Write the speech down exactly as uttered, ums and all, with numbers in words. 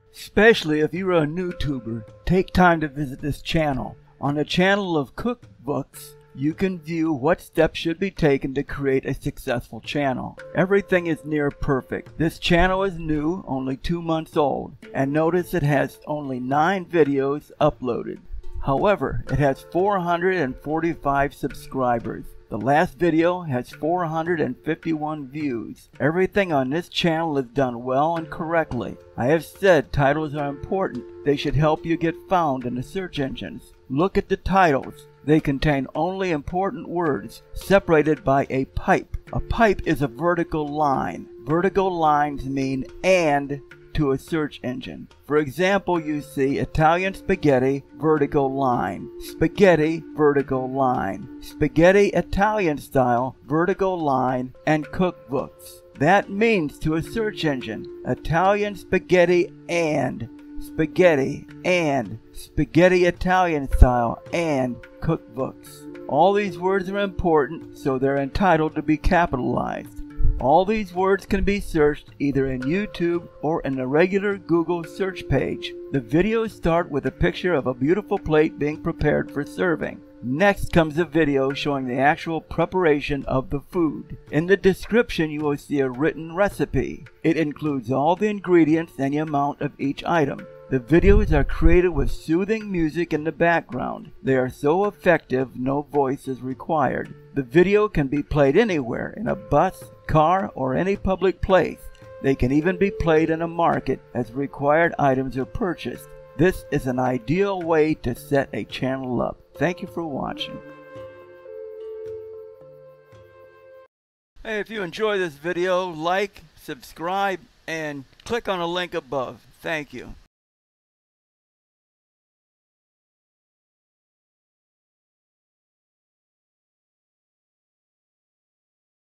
Especially if you're a NewTuber, take time to visit this channel. On the channel of COOKVOOK, you can view what steps should be taken to create a successful channel. Everything is near perfect. This channel is new, only two months old, and notice it has only nine videos uploaded. However, it has four hundred forty-five subscribers. The last video has four hundred fifty-one views. Everything on this channel is done well and correctly. I have said titles are important. They should help you get found in the search engines. Look at the titles. They contain only important words separated by a pipe. A pipe is a vertical line. Vertical lines mean "and" to a search engine. For example, you see Italian spaghetti, vertical line, spaghetti, vertical line, spaghetti Italian style, vertical line, and cookbooks. That means to a search engine, Italian spaghetti and spaghetti and spaghetti Italian style and cookbooks. All these words are important, so they're entitled to be capitalized. All these words can be searched either in YouTube or in the regular Google search page. The videos start with a picture of a beautiful plate being prepared for serving. Next comes a video showing the actual preparation of the food. In the description you will see a written recipe. It includes all the ingredients and the amount of each item. The videos are created with soothing music in the background. They are so effective no voice is required. The video can be played anywhere, in a bus, car, or any public place. They can even be played in a market as required items are purchased. This is an ideal way to set a channel up. Thank you for watching. Hey, if you enjoy this video, like, subscribe, and click on the link above. Thank you.